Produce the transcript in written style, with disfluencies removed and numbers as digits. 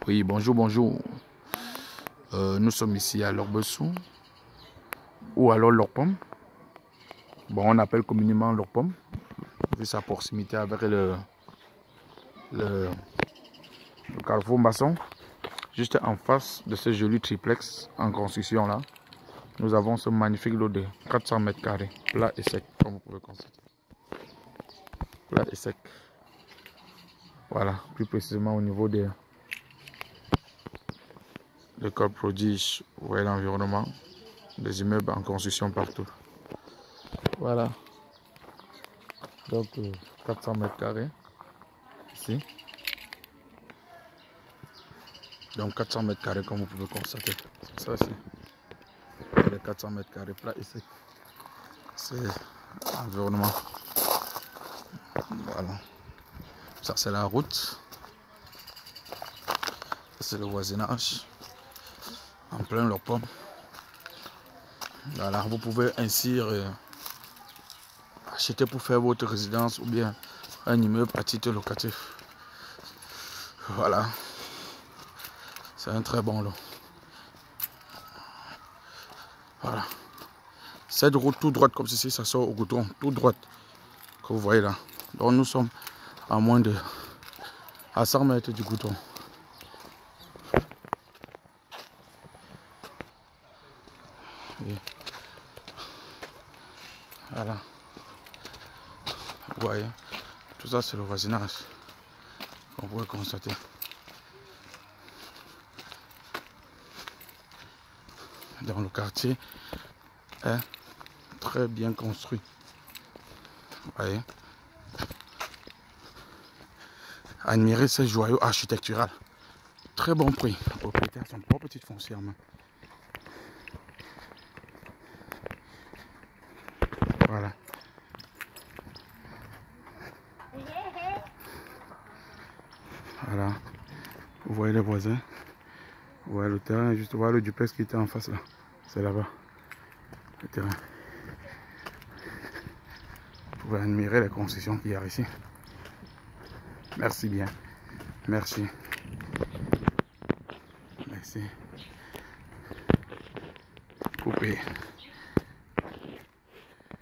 Oui, bonjour, bonjour. Nous sommes ici à Lorbeçou ou alors Lorpom. Bon, on appelle communément Lorpom, vu sa proximité avec le carrefour maçon. Juste en face de ce joli triplex en construction là, nous avons ce magnifique lot de 400 mètres carrés, plat et sec, comme vous pouvez constater. Plat et sec. Voilà, plus précisément au niveau de l'école prodige, vous voyez l'environnement, des immeubles en construction partout. Voilà, donc 400 mètres carrés ici. Donc 400 mètres carrés comme vous pouvez constater. Ça c'est les 400 mètres carrés plat ici. C'est l'environnement. Voilà. Ça c'est la route. C'est le voisinage. En plein Lorpom. Voilà, vous pouvez ainsi acheter pour faire votre résidence ou bien un immeuble à titre locatif. Voilà. C'est un très bon lot. Voilà. Cette route tout droite comme ceci, ça sort au goudron, tout droite. Que vous voyez là. Donc nous sommes à moins de 100 mètres du goudron. Et voilà. Vous voyez. Tout ça c'est le voisinage. On pourrait constater. Dans le quartier est très bien construit. Vous voyez. Admirez ces joyaux architecturaux. Très bon prix. Le propriétaire a son propre petite foncière. Voilà. Voilà. Vous voyez les voisins. Vous voyez le terrain. Juste voir le duplex qui était en face là. C'est là-bas. Le terrain. Vous pouvez admirer les constructions qu'il y a ici. Merci bien. Merci. Merci. Coupé.